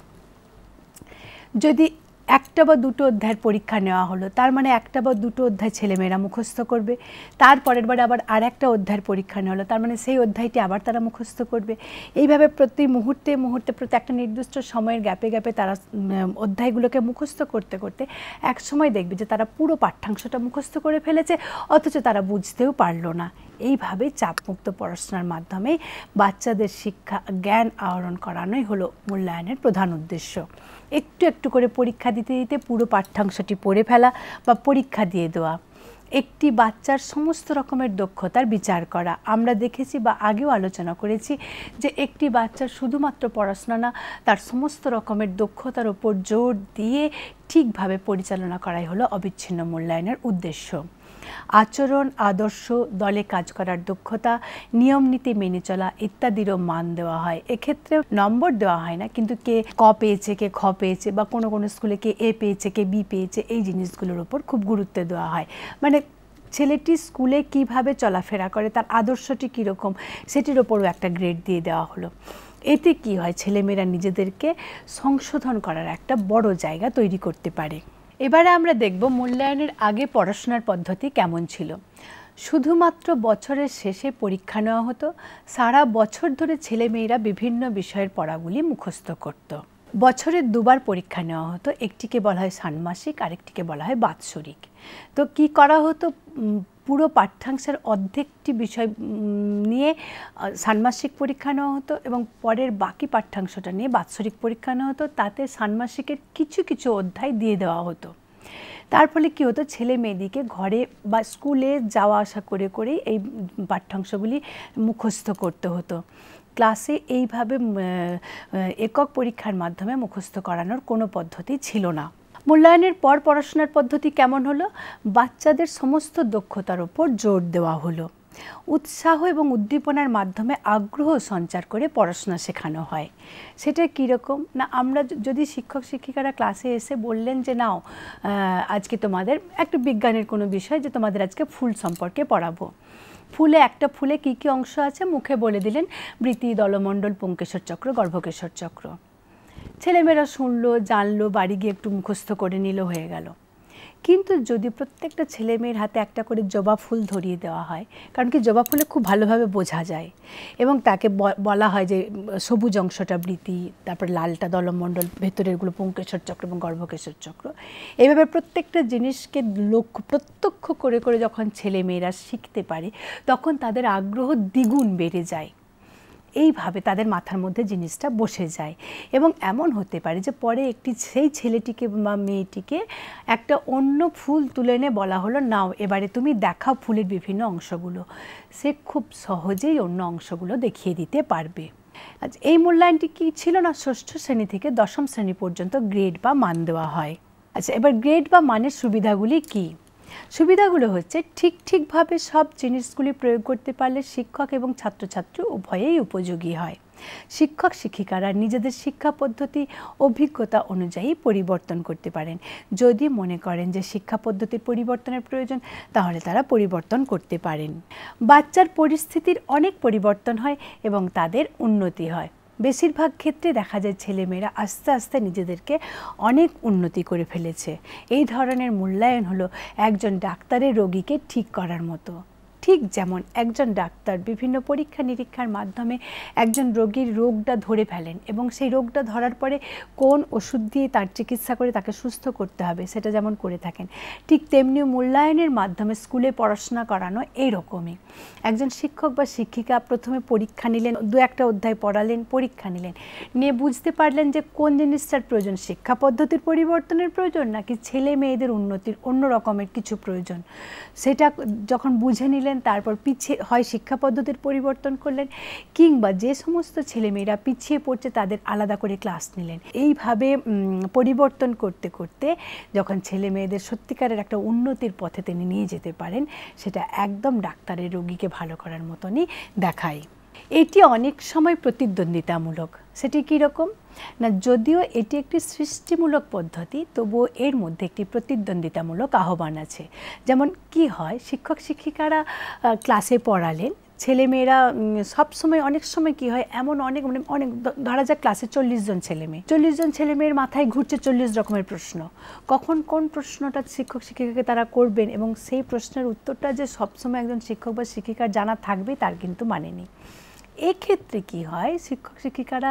যদি একটা বা দুটো অধ্যায়ের পরীক্ষা নেওয়া হলো, তার মানে একটা বা দুটো অধ্যায় ছেলেমেয়েরা মুখস্থ করবে। তারপরের বারে আবার আর একটা অধ্যায়ের পরীক্ষা নেওয়া হলো, তার মানে সেই অধ্যায়টি আবার তারা মুখস্থ করবে। এইভাবে প্রতি মুহূর্তে মুহূর্তে, প্রতি একটা নির্দিষ্ট সময়ের গ্যাপে গ্যাপে তারা অধ্যায়গুলোকে মুখস্থ করতে করতে এক সময় দেখবে যে তারা পুরো পাঠ্যাংশটা মুখস্থ করে ফেলেছে, অথচ তারা বুঝতেও পারলো না। এইভাবে চাপমুক্ত পড়াশোনার মাধ্যমে বাচ্চাদের শিক্ষা জ্ঞান আহরণ করানোই হলো মূল্যায়নের প্রধান উদ্দেশ্য। একটু একটু করে পরীক্ষা দিতে দিতে পুরো পাঠ্যাংশটি পড়ে ফেলা বা পরীক্ষা দিয়ে দেওয়া। একটি বাচ্চার সমস্ত রকমের দক্ষতার বিচার করা। আমরা দেখেছি বা আগেও আলোচনা করেছি যে একটি বাচ্চার শুধুমাত্র পড়াশোনা না, তার সমস্ত রকমের দক্ষতার ওপর জোর দিয়ে ঠিকভাবে পরিচালনা করাই হলো অবিচ্ছিন্ন মূল্যায়নের উদ্দেশ্য। আচরণ, আদর্শ, দলে কাজ করার দক্ষতা, নিয়ম নীতি মেনে চলা ইত্যাদিরও মান দেওয়া হয়। এক্ষেত্রে নম্বর দেওয়া হয় না, কিন্তু কে ক পেয়েছে, কে খ পেয়েছে, বা কোনো কোনো স্কুলে কে এ পেয়েছে, কে বি পেয়েছে, এই জিনিসগুলোর উপর খুব গুরুত্ব দেওয়া হয়। মানে ছেলেটি স্কুলে কিভাবে চলাফেরা করে, তার আদর্শটি কীরকম, সেটির ওপরও একটা গ্রেড দিয়ে দেওয়া হলো। এতে কি হয়, ছেলেমেয়েরা নিজেদেরকে সংশোধন করার একটা বড় জায়গা তৈরি করতে পারে। এবারে আমরা দেখব মূল্যায়নের আগে পড়াশোনার পদ্ধতি কেমন ছিল। শুধুমাত্র বছরের শেষে পরীক্ষা নেওয়া হতো। সারা বছর ধরে ছেলেমেয়েরা বিভিন্ন বিষয়ের পড়াগুলি মুখস্থ করত। বছরে দুবার পরীক্ষা নেওয়া হতো, একটিকে বলা হয় ষান্মাসিক, আরেকটিকে বলা হয় বাৎসরিক। তো কি করা হতো, পুরো পাঠ্যাংশের অর্ধেকটি বিষয় নিয়ে ষান্মাসিক পরীক্ষা নেওয়া হতো এবং পরের বাকি পাঠ্যাংশটা নিয়ে বাৎসরিক পরীক্ষা নেওয়া হতো। তাতে ষান্মাসিকের কিছু কিছু অধ্যায় দিয়ে দেওয়া হতো। তার ফলে কী হতো, ছেলে মেয়েদিকে ঘরে বা স্কুলে যাওয়া আসা করে করেই এই পাঠ্যাংশগুলি মুখস্থ করতে হতো। ক্লাসে এইভাবে একক পরীক্ষার মাধ্যমে মুখস্থ করানোর কোনো পদ্ধতি ছিল না। মূল্যায়নের পর পড়াশোনার পদ্ধতি কেমন হলো? বাচ্চাদের সমস্ত দক্ষতার উপর জোর দেওয়া হলো। উৎসাহ এবং উদ্দীপনার মাধ্যমে আগ্রহ সঞ্চার করে পড়াশোনা শেখানো হয়। সেটা কীরকম না, আমরা যদি শিক্ষক শিক্ষিকারা ক্লাসে এসে বললেন যে নাও আজকে তোমাদের একটা বিজ্ঞানের কোনো বিষয় যে তোমাদের আজকে ফুল সম্পর্কে পড়াবো, একটা ফুলে কী কী অংশ আছে মুখে বলে দিলেন, বৃতি, দলমণ্ডল, পুংকেশর চক্র, গর্ভকেশর চক্র। ছেলেমেয়েরা শুনলো, জানলো, বাড়ি গিয়ে একটু মুখস্থ করে নিল, হয়ে গেল। কিন্তু যদি প্রত্যেকটা ছেলে মেয়ের হাতে একটা করে জবা ফুল ধরিয়ে দেওয়া হয়, কারণ কি জবা ফুলে খুব ভালোভাবে বোঝা যায়, এবং তাকে বলা হয় যে সবুজ অংশটা বৃতি, তারপর লালটা দলমণ্ডল, ভেতরেরগুলো পুংকেশর চক্র এবং গর্ভকেশর চক্র, এইভাবে প্রত্যেকটা জিনিসকে প্রত্যক্ষ করে করে যখন ছেলে মেয়েরা শিখতে পারে তখন তাদের আগ্রহ দ্বিগুণ বেড়ে যায়। এইভাবে তাদের মাথার মধ্যে জিনিসটা বসে যায়, এবং এমন হতে পারে যে পরে সেই ছেলেটিকে বা মেয়েটিকে একটা অন্য ফুল তুলে এনে বলা হলো, নাও এবারে তুমি দেখাও ফুলের বিভিন্ন অংশগুলো। সে খুব সহজেই অন্য অংশগুলো দেখিয়ে দিতে পারবে। আচ্ছা, এই মূল্যায়নটি কি ছিল না, ষষ্ঠ শ্রেণী থেকে দশম শ্রেণী পর্যন্ত গ্রেড বা মান দেওয়া হয়। আচ্ছা, এবার গ্রেড বা মানের সুবিধাগুলি কি? সুবিধাগুলো হচ্ছে ঠিকভাবে সব জিনিসগুলি প্রয়োগ করতে পারলে শিক্ষক এবং ছাত্রছাত্রী উভয়েই উপযোগী হয়। শিক্ষক শিক্ষিকারা নিজেদের শিক্ষা পদ্ধতি অভিজ্ঞতা অনুযায়ী পরিবর্তন করতে পারেন। যদি মনে করেন যে শিক্ষা পদ্ধতির পরিবর্তনের প্রয়োজন, তাহলে তারা পরিবর্তন করতে পারেন। বাচ্চার পরিস্থিতির অনেক পরিবর্তন হয় এবং তাদের উন্নতি হয়। বেশিরভাগ ক্ষেত্রে দেখা যায় ছেলেমেয়েরা আস্তে আস্তে নিজেদেরকে অনেক উন্নতি করে ফেলেছে। এই ধরনের মূল্যায়ন হলো একজন ডাক্তারের রোগীকে ঠিক করার মতো। ঠিক যেমন একজন ডাক্তার বিভিন্ন পরীক্ষা নিরীক্ষার মাধ্যমে একজন রোগীর রোগটা ধরে ফেলেন এবং সেই রোগটা ধরার পরে কোন ওষুধ দিয়ে তার চিকিৎসা করে তাকে সুস্থ করতে হবে সেটা যেমন করে থাকেন, ঠিক তেমনি মূল্যায়নের মাধ্যমে স্কুলে পড়াশোনা করানো এইরকমই। একজন শিক্ষক বা শিক্ষিকা প্রথমে পরীক্ষা নিলেন, দু একটা অধ্যায় পড়ালেন, পরীক্ষা নিলেন, নিয়ে বুঝতে পারলেন যে কোন জিনিসটার প্রয়োজন, শিক্ষা পদ্ধতির পরিবর্তনের প্রয়োজন নাকি ছেলে মেয়েদের উন্নতির অন্য রকমের কিছু প্রয়োজন। সেটা যখন বুঝে নিলেন, তারপর পিছিয়ে হয় শিক্ষা পদ্ধতির পরিবর্তন করলেন, কিংবা যে সমস্ত ছেলেমেয়েরা পিছিয়ে পড়ছে তাদের আলাদা করে ক্লাস নিলেন। এইভাবে পরিবর্তন করতে করতে যখন ছেলে মেয়েদের সত্যিকারের একটা উন্নতির পথে তিনি নিয়ে যেতে পারেন, সেটা একদম ডাক্তারের রোগীকে ভালো করার মতনই দেখায়। এটি অনেক সময় প্রতিদ্বন্দ্বিতামূলক। সেটি কীরকম না, যদিও এটি একটি সৃষ্টিমূলক পদ্ধতি, তবুও এর মধ্যে একটি প্রতিদ্বন্দ্বিতামূলক আহ্বান আছে। যেমন কি হয়, শিক্ষক শিক্ষিকারা ক্লাসে পড়ালেন, ছেলেমেয়েরা সবসময় অনেক সময় কি হয়, এমন অনেক ধরা যাক ক্লাসে 40 জন ছেলেমেয়ে, 40 জন ছেলেমেয়ের মাথায় ঘুরছে 40 রকমের প্রশ্ন। কখন কোন প্রশ্নটা শিক্ষক শিক্ষিকাকে তারা করবেন এবং সেই প্রশ্নের উত্তরটা যে সবসময় একজন শিক্ষক বা শিক্ষিকার জানা থাকবে তার কিন্তু মানে নেই। এক্ষেত্রে কি হয়, শিক্ষক শিক্ষিকারা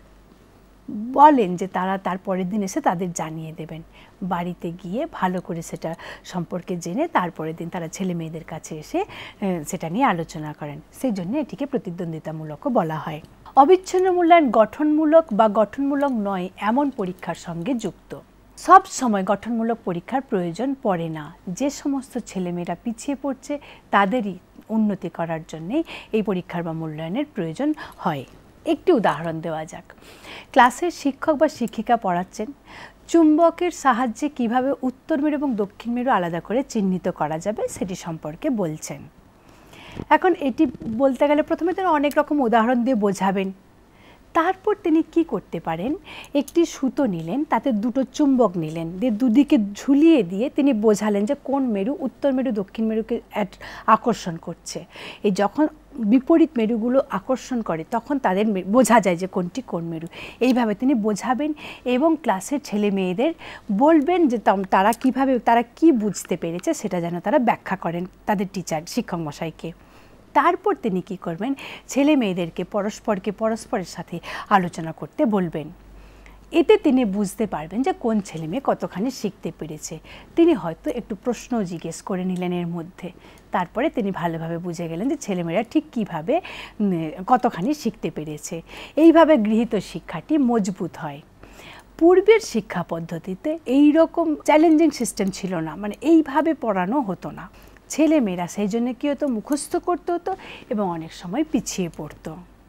বলেন যে তারা তার পরের দিন এসে তাদের জানিয়ে দেবেন, বাড়িতে গিয়ে ভালো করে সেটা সম্পর্কে জেনে তারপরের দিন তারা ছেলে মেয়েদের কাছে এসে সেটা নিয়ে আলোচনা করেন। সেই জন্য এটিকে প্রতিদ্বন্দ্বিতামূলকও বলা হয়। অবিচ্ছিন্ন মূল্যায়ন গঠনমূলক বা গঠনমূলক নয় এমন পরীক্ষার সঙ্গে যুক্ত। সব সময় গঠনমূলক পরীক্ষার প্রয়োজন পড়ে না। যে সমস্ত ছেলেমেয়েরা পিছিয়ে পড়ছে তাদেরই উন্নতি করার জন্যেই এই পরীক্ষার বা মূল্যায়নের প্রয়োজন হয়। একটি উদাহরণ দেওয়া যাক। ক্লাসের শিক্ষক বা শিক্ষিকা পড়াচ্ছেন, চুম্বকের সাহায্যে কিভাবে উত্তর মেরু এবং দক্ষিণ মেরু আলাদা করে চিহ্নিত করা যাবে সেটি সম্পর্কে বলছেন। এখন এটি বলতে গেলে প্রথমে তিনি অনেক রকম উদাহরণ দিয়ে বোঝাবেন। তারপর তিনি কি করতে পারেন, একটি সুতো নিলেন, তাতে দুটো চুম্বক নিলেন, দিয়ে দুদিকে ঝুলিয়ে দিয়ে তিনি বোঝালেন যে কোন মেরু উত্তর মেরু দক্ষিণ মেরুকে আকর্ষণ করছে। এই যখন বিপরীত মেরুগুলো আকর্ষণ করে তখন তাদের বোঝা যায় যে কোনটি কোন মেরু। এইভাবে তিনি বোঝাবেন এবং ক্লাসের ছেলে মেয়েদের বলবেন যে তারা কিভাবে, তারা কি বুঝতে পেরেছে সেটা যেন তারা ব্যাখ্যা করেন তাদের টিচার শিক্ষক মশাইকে। তারপর তিনি কি করবেন, ছেলে মেয়েদেরকে পরস্পরের সাথে আলোচনা করতে বলবেন। এতে তিনি বুঝতে পারবেন যে কোন ছেলে মেয়ে কতখানি শিখতে পেরেছে। তিনি হয়তো একটু প্রশ্নও জিজ্ঞেস করে নিলেন এর মধ্যে, তারপরে তিনি ভালোভাবে বুঝে গেলেন যে ছেলেমেয়েরা ঠিক কীভাবে কতখানি শিখতে পেরেছে। এইভাবে গৃহীত শিক্ষাটি মজবুত হয়। পূর্বের শিক্ষা পদ্ধতিতে এই রকম চ্যালেঞ্জিং সিস্টেম ছিল না, মানে এইভাবে পড়ানো হতো না। ছেলেমেয়েরা সেই জন্য কী হতো, মুখস্থ করতে হতো এবং অনেক সময় পিছিয়ে পড়তো।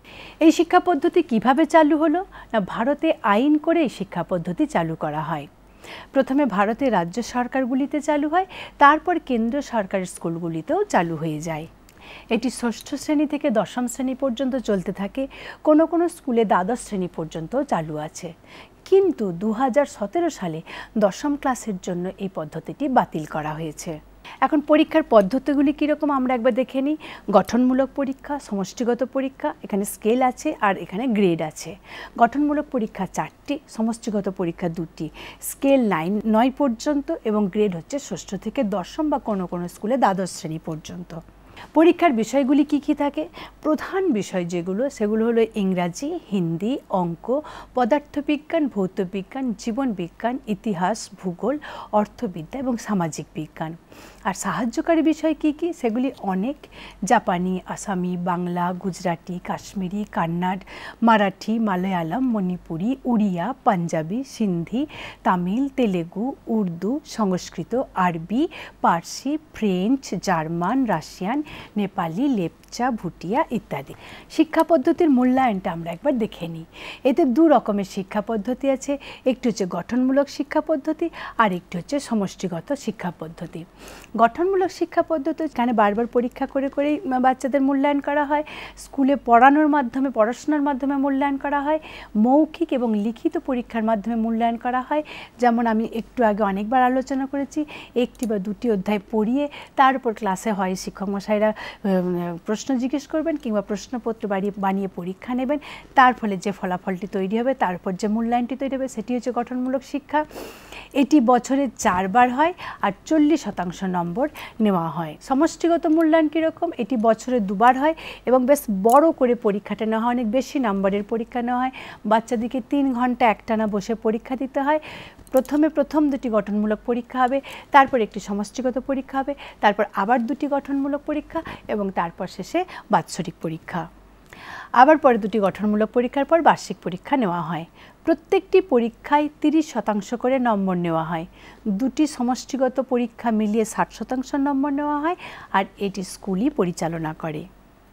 এই শিক্ষা পদ্ধতি কিভাবে চালু হলো? না, ভারতে আইন করে এই শিক্ষা পদ্ধতি চালু করা হয়। প্রথমে ভারতের রাজ্য সরকারগুলিতে চালু হয়, তারপর কেন্দ্র সরকারের স্কুলগুলিতেও চালু হয়ে যায়। এটি ষষ্ঠ শ্রেণী থেকে দশম শ্রেণী পর্যন্ত চলতে থাকে, কোনো কোনো স্কুলে দ্বাদশ শ্রেণী পর্যন্ত চালু আছে। কিন্তু 2017 সালে দশম ক্লাসের জন্য এই পদ্ধতিটি বাতিল করা হয়েছে। এখন পরীক্ষার পদ্ধতিগুলি কীরকম আমরা একবার দেখে নিই। গঠনমূলক পরীক্ষা, সমষ্টিগত পরীক্ষা, এখানে স্কেল আছে আর এখানে গ্রেড আছে। গঠনমূলক পরীক্ষা 4টি, সমষ্টিগত পরীক্ষা 2টি, স্কেল 9 পর্যন্ত এবং গ্রেড হচ্ছে ষষ্ঠ থেকে দশম বা কোনো কোনো স্কুলে দ্বাদশ শ্রেণী পর্যন্ত। পরীক্ষার বিষয়গুলি কি কি থাকে? প্রধান বিষয় যেগুলো সেগুলো হলো ইংরাজি, হিন্দি, অঙ্ক, পদার্থবিজ্ঞান, ভৌতবিজ্ঞান, জীবনবিজ্ঞান, ইতিহাস, ভূগোল, অর্থবিদ্যা এবং সামাজিক বিজ্ঞান। আর সাহায্যকারী বিষয় কি কি? সেগুলি অনেক। জাপানি, আসামি, বাংলা, গুজরাটি, কাশ্মীরি, কান্নাড়, মারাঠি, মালয়ালম, মণিপুরি, উড়িয়া, পাঞ্জাবি, সিন্ধি, তামিল, তেলেগু, উর্দু, সংস্কৃত, আরবি, পার্সি, French, German, Russian, Nepali, Lepcha, Bhutia ইত্যাদি। শিক্ষা পদ্ধতির মূল্যায়নটা আমরা একবার দেখে নিই। এতে 2 রকমের শিক্ষা পদ্ধতি আছে, একটি হচ্ছে গঠনমূলক শিক্ষা পদ্ধতি আর একটি হচ্ছে সমষ্টিগত শিক্ষা পদ্ধতি। গঠনমূলক শিক্ষা পদ্ধতি এখানে বারবার পরীক্ষা করে করেই বাচ্চাদের মূল্যায়ন করা হয়। স্কুলে পড়ানোর মাধ্যমে, পড়াশোনার মাধ্যমে মূল্যায়ন করা হয়। মৌখিক এবং লিখিত পরীক্ষার মাধ্যমে মূল্যায়ন করা হয়। যেমন আমি একটু আগে অনেকবার আলোচনা করেছি, 1টি বা 2টি অধ্যায় পড়িয়ে তারপর ক্লাসে হয় শিক্ষক মশাইরা প্রশ্ন জিজ্ঞেস করবেন কিংবা প্রশ্নপত্র বানিয়ে পরীক্ষা নেবেন। তার ফলে যে ফলাফলটি তৈরি হবে, তারপর যে মূল্যায়নটি তৈরি হবে, সেটি হচ্ছে গঠনমূলক শিক্ষা। এটি বছরে 4 বার হয় আর 40% নম্বর নেওয়া হয়। সমষ্টিগত মূল্যায়ন কীরকম? এটি বছরে 2 বার হয় এবং বেশ বড় করে পরীক্ষাটা নেওয়া হয়, অনেক বেশি নম্বরের পরীক্ষা নেওয়া হয়। বাচ্চাদেরকে 3 ঘন্টা একটানা বসে পরীক্ষা দিতে হয়। প্রথম 2টি গঠনমূলক পরীক্ষা হবে, তারপর একটি সমষ্টিগত পরীক্ষা হবে, তারপর আবার 2টি গঠনমূলক পরীক্ষা এবং তারপর শেষে বাৎসরিক পরীক্ষা। আবার পরে 2টি গঠনমূলক পরীক্ষার পর বার্ষিক পরীক্ষা নেওয়া হয়। প্রত্যেকটি পরীক্ষায় 30% করে নম্বর নেওয়া হয়। 2টি সমষ্টিগত পরীক্ষা মিলিয়ে 60% নম্বর নেওয়া হয় আর এটি স্কুলই পরিচালনা করে।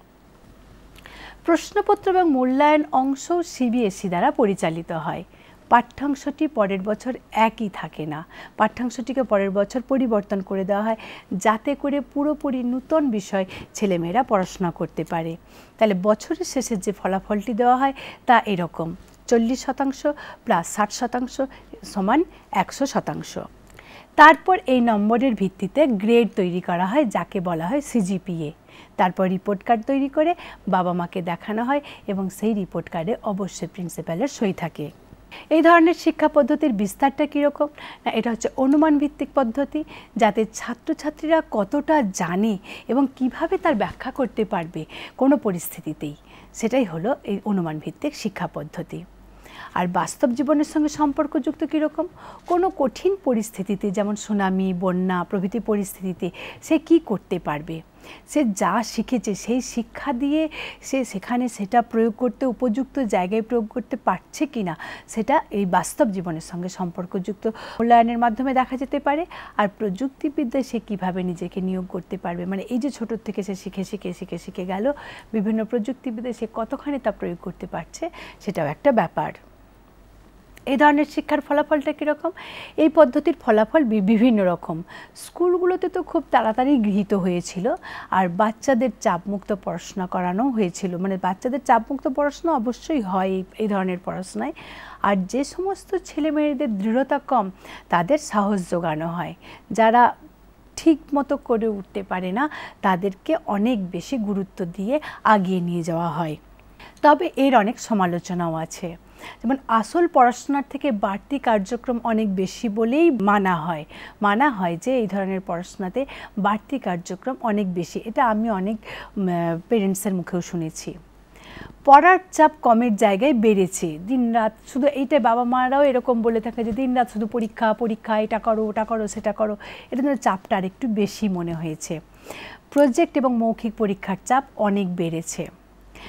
প্রশ্নপত্র এবং মূল্যায়ন অংশ সিবিএসই দ্বারা পরিচালিত হয়। পাঠ্যাংশটি পরের বছর একই থাকে না, পাঠ্যাংশটিকে পরের বছর পরিবর্তন করে দেওয়া হয় যাতে করে পুরোপুরি নতুন বিষয় ছেলেমেয়েরা পড়াশোনা করতে পারে। তাহলে বছরের শেষে যে ফলাফলটি দেওয়া হয় তা এরকম: 40% প্লাস 60% সমান 100%। তারপর এই নম্বরের ভিত্তিতে গ্রেড তৈরি করা হয় যাকে বলা হয় সিজিপিএ। তারপর রিপোর্ট কার্ড তৈরি করে বাবা মাকে দেখানো হয় এবং সেই রিপোর্ট কার্ডে অবশ্যই প্রিন্সিপালের সই থাকে। এই ধরনের শিক্ষা পদ্ধতির বিস্তারটা কীরকম? না, এটা হচ্ছে অনুমান ভিত্তিক পদ্ধতি, যাতে ছাত্রছাত্রীরা কতটা জানে এবং কিভাবে তার ব্যাখ্যা করতে পারবে কোনো পরিস্থিতিতেই, সেটাই হলো এই অনুমান ভিত্তিক শিক্ষা পদ্ধতি। আর বাস্তব জীবনের সঙ্গে সম্পর্কযুক্ত কীরকম? কোনো কঠিন পরিস্থিতিতে, যেমন সুনামি, বন্যা প্রভৃতি পরিস্থিতিতে সে কি করতে পারবে, সে যা শিখেছে সেই শিক্ষা দিয়ে সে সেখানে সেটা প্রয়োগ করতে, উপযুক্ত জায়গায় প্রয়োগ করতে পারছে কি না, সেটা এই বাস্তব জীবনের সঙ্গে সম্পর্কযুক্ত মূল্যায়নের মাধ্যমে দেখা যেতে পারে। আর প্রযুক্তিবিদ্যায় সে কীভাবে নিজেকে নিয়োগ করতে পারবে, মানে এই যে ছোটোর থেকে সে শিখে গেল, বিভিন্ন প্রযুক্তিবিদ্যায় সে কতখানি তা প্রয়োগ করতে পারছে, সেটাও একটা ব্যাপার। এই ধরনের শিক্ষার ফলাফলটা কীরকম? এই পদ্ধতির ফলাফল বিভিন্ন রকম। স্কুলগুলোতে তো খুব তাড়াতাড়ি গৃহীত হয়েছিল আর বাচ্চাদের চাপমুক্ত পড়াশোনা করানো হয়েছিল, মানে বাচ্চাদের চাপমুক্ত পড়াশোনা অবশ্যই হয় এই ধরনের পড়াশোনায়। আর যে সমস্ত ছেলেমেয়েদের দৃঢ়তা কম তাদের সাহস জোগানো হয়, যারা ঠিক মতো করে উঠতে পারে না তাদেরকে অনেক বেশি গুরুত্ব দিয়ে আগিয়ে নিয়ে যাওয়া হয়। তবে এর অনেক সমালোচনাও আছে, যেমন আসল পড়াশোনার থেকে বাড়তি কার্যক্রম অনেক বেশি বলেই মানা হয় যে এই ধরনের পড়াশোনাতে বাড়তি কার্যক্রম অনেক বেশি। এটা আমি অনেক পেরেন্টসের মুখেও শুনেছি। পড়ার চাপ কমের জায়গায় বেড়েছে, দিনরাত শুধু এইটাই, বাবা মারাও এরকম বলে থাকে যে দিনরাত শুধু পরীক্ষা, এটা করো, ওটা করো, সেটা করো, এটা জন্য চাপটা আর একটু বেশি মনে হয়েছে। প্রজেক্ট এবং মৌখিক পরীক্ষার চাপ অনেক বেড়েছে।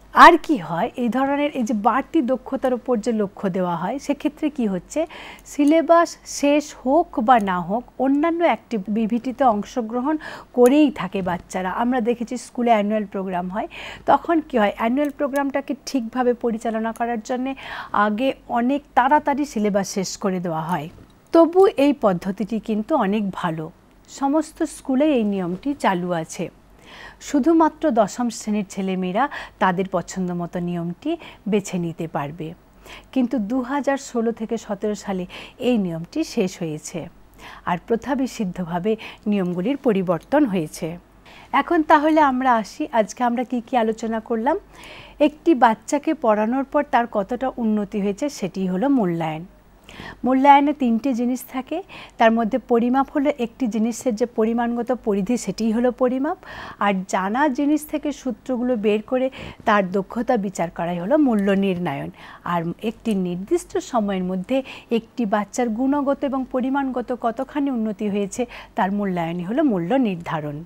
আর কি হয়, এই ধরনের এই যে বাড়তি দক্ষতার উপর যে লক্ষ্য দেওয়া হয়, সেক্ষেত্রে কি হচ্ছে, সিলেবাস শেষ হোক বা না হোক অন্যান্য অ্যাক্টিভিটিতে অংশগ্রহণ করেই থাকে বাচ্চারা। আমরা দেখেছি স্কুলে অ্যানুয়াল প্রোগ্রাম হয়, তখন কি হয়, অ্যানুয়াল প্রোগ্রামটাকে ঠিকভাবে পরিচালনা করার জন্যে আগে অনেক তাড়াতাড়ি সিলেবাস শেষ করে দেওয়া হয়। তবু এই পদ্ধতিটি কিন্তু অনেক ভালো, সমস্ত স্কুলে এই নিয়মটি চালু আছে। শুধুমাত্র দশম শ্রেণীর ছেলেমেয়েরা তাদের পছন্দ মতো নিয়মটি বেছে নিতে পারবে। কিন্তু 2016 থেকে 17 সালে এই নিয়মটি শেষ হয়েছে আর প্রথাবিষিদ্ধভাবে নিয়মগুলির পরিবর্তন হয়েছে। এখন তাহলে আমরা আসি, আজকে আমরা কি কি আলোচনা করলাম। একটি বাচ্চাকে পড়ানোর পর তার কতটা উন্নতি হয়েছে সেটি হলো মূল্যায়ন। মূল্যায়নে তিনটে জিনিস থাকে, তার মধ্যে পরিমাপ হলো একটি জিনিসের যে পরিমাণগত পরিধি সেটিই হলো পরিমাপ, আর জানা জিনিস থেকে সূত্রগুলো বের করে তার দক্ষতা বিচার করাই হলো মূল্য নির্ণয়ন। আর একটি নির্দিষ্ট সময়ের মধ্যে একটি বাচ্চার গুণগত এবং পরিমাণগত কতখানি উন্নতি হয়েছে তার মূল্যায়নই হলো মূল্য নির্ধারণ।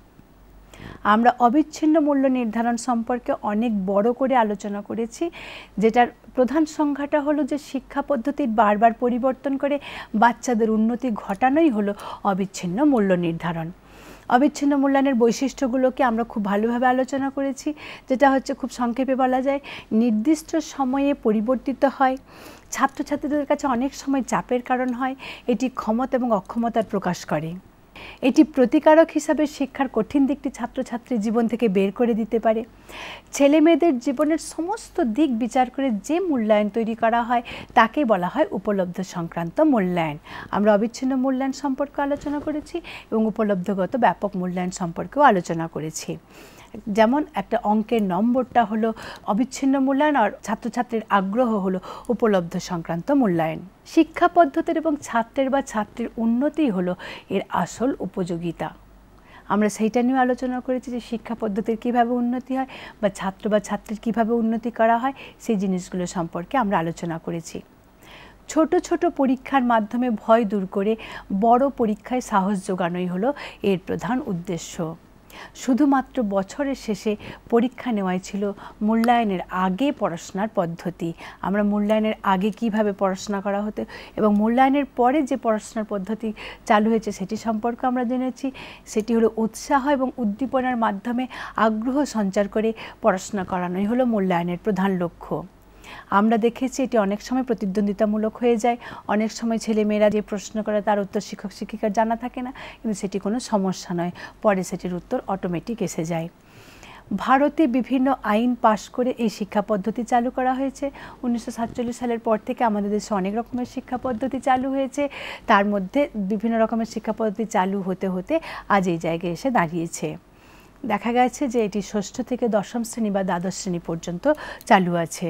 আমরা অবিচ্ছিন্ন মূল্য নির্ধারণ সম্পর্কে অনেক বড় করে আলোচনা করেছি, যেটার প্রধান সংজ্ঞাটা হলো যে শিক্ষা পদ্ধতির বারবার পরিবর্তন করে বাচ্চাদের উন্নতি ঘটানোই হলো অবিচ্ছিন্ন মূল্য নির্ধারণ। অবিচ্ছিন্ন মূল্যায়নের বৈশিষ্ট্যগুলোকে আমরা খুব ভালোভাবে আলোচনা করেছি, যেটা হচ্ছে খুব সংক্ষেপে বলা যায়, নির্দিষ্ট সময়ে পরিবর্তিত হয়, ছাত্রছাত্রীদের কাছে অনেক সময় চাপের কারণ হয়, এটি ক্ষমতা এবং অক্ষমতার প্রকাশ করে, এটি প্রতিকারক হিসাবে শিক্ষার কঠিন দিকটি ছাত্রছাত্রীর জীবন থেকে বের করে দিতে পারে, ছেলে মেয়েদের জীবনের সমস্ত দিক বিচার করে যে মূল্যায়ন তৈরি করা হয় তাকে বলা হয় উপলব্ধ সংক্রান্ত মূল্যায়ন। আমরা অবিচ্ছিন্ন মূল্যায়ন সম্পর্কে আলোচনা করেছি এবং উপলব্ধগত ব্যাপক মূল্যায়ন সম্পর্কেও আলোচনা করেছি। যেমন একটা অঙ্কের নম্বরটা হলো অবিচ্ছিন্ন মূল্যায়ন আর ছাত্রছাত্রীর আগ্রহ হলো উপলব্ধ সংক্রান্ত মূল্যায়ন। শিক্ষা পদ্ধতির এবং ছাত্রের বা ছাত্রীর উন্নতি হলো এর আসল উপযোগিতা। আমরা সেইটা নিয়ে আলোচনা করেছি যে শিক্ষা পদ্ধতির কীভাবে উন্নতি হয় বা ছাত্র বা ছাত্রীর কীভাবে উন্নতি করা হয়, সেই জিনিসগুলো সম্পর্কে আমরা আলোচনা করেছি। ছোট ছোট পরীক্ষার মাধ্যমে ভয় দূর করে বড় পরীক্ষায় সাহস জোগানোই হলো এর প্রধান উদ্দেশ্য। শুধুমাত্র বছরের শেষে পরীক্ষা নেওয়াই ছিল মূল্যায়নের আগে পড়াশোনার পদ্ধতি। আমরা মূল্যায়নের আগে কিভাবে পড়াশোনা করা হতো এবং মূল্যায়নের পরে যে পড়াশোনার পদ্ধতি চালু হয়েছে সেটি সম্পর্কে আমরা জেনেছি। সেটি হলো উৎসাহ এবং উদ্দীপনার মাধ্যমে আগ্রহ সঞ্চার করে পড়াশোনা করানোই হলো মূল্যায়নের প্রধান লক্ষ্য। আমরা দেখেছি এটি অনেক সময় প্রতিদ্বন্দ্বিতামূলক হয়ে যায়, অনেক সময় ছেলেমেয়েরা যে প্রশ্ন করে তার উত্তর শিক্ষক শিক্ষিকার জানা থাকে না, কিন্তু সেটি কোনো সমস্যা নয়, পরে সেটির উত্তর অটোমেটিক এসে যায়। ভারতে বিভিন্ন আইন পাশ করে এই শিক্ষা পদ্ধতি চালু করা হয়েছে। 1947 সালের পর থেকে আমাদের দেশে অনেক রকমের শিক্ষা পদ্ধতি চালু হয়েছে, তার মধ্যে বিভিন্ন রকমের শিক্ষা পদ্ধতি চালু হতে হতে আজ এই জায়গায় এসে দাঁড়িয়েছে। দেখা গেছে যে এটি ষষ্ঠ থেকে দশম শ্রেণী বা দ্বাদশ শ্রেণী পর্যন্ত চালু আছে।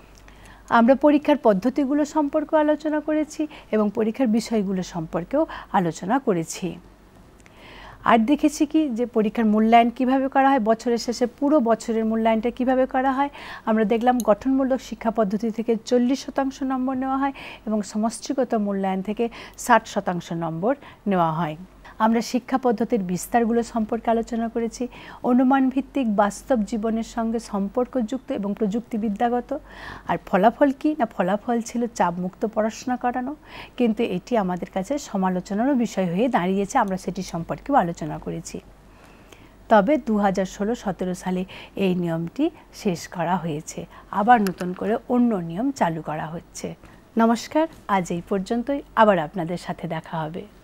আমরা পরীক্ষার পদ্ধতিগুলো সম্পর্কেও আলোচনা করেছি এবং পরীক্ষার বিষয়গুলো সম্পর্কেও আলোচনা করেছি। আর দেখেছি কি যে পরীক্ষার মূল্যায়ন কিভাবে করা হয়, বছরের শেষে পুরো বছরের মূল্যায়নটা কিভাবে করা হয়। আমরা দেখলাম গঠনমূলক শিক্ষা পদ্ধতি থেকে 40% নম্বর নেওয়া হয় এবং সমষ্টিগত মূল্যায়ন থেকে 60% নম্বর নেওয়া হয়। আমরা শিক্ষা পদ্ধতির বিস্তারগুলো সম্পর্কে আলোচনা করেছি, অনুমান ভিত্তিক, বাস্তব জীবনের সঙ্গে সম্পর্কযুক্ত এবং প্রযুক্তিবিদ্যাগত। আর ফলাফল কি না, ফলাফল ছিল চাপমুক্ত পড়াশোনা করানো, কিন্তু এটি আমাদের কাছে সমালোচনারও বিষয় হয়ে দাঁড়িয়েছে, আমরা সেটি সম্পর্কেও আলোচনা করেছি। তবে 2016-17 সালে এই নিয়মটি শেষ করা হয়েছে, আবার নতুন করে অন্য নিয়ম চালু করা হচ্ছে। নমস্কার, আজ এই পর্যন্তই, আবার আপনাদের সাথে দেখা হবে।